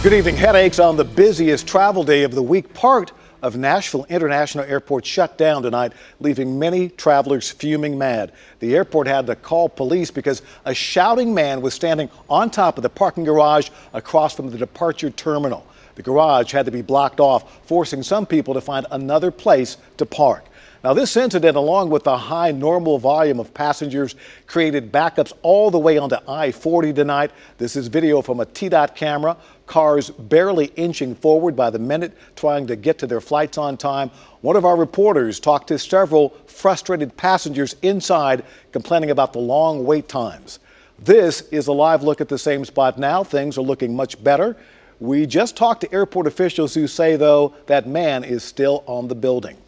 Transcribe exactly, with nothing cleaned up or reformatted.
Good evening. Headaches on the busiest travel day of the week. Part of Nashville International Airport shut down tonight, leaving many travelers fuming mad. The airport had to call police because a shouting man was standing on top of the parking garage across from the departure terminal. The garage had to be blocked off, forcing some people to find another place to park. Now, this incident, along with the high normal volume of passengers, created backups all the way onto I forty tonight. This is video from a T DOT camera. Cars barely inching forward by the minute, trying to get to their flights on time. One of our reporters talked to several frustrated passengers inside, complaining about the long wait times. This is a live look at the same spot now. Things are looking much better. We just talked to airport officials who say, though, that man is still on the building.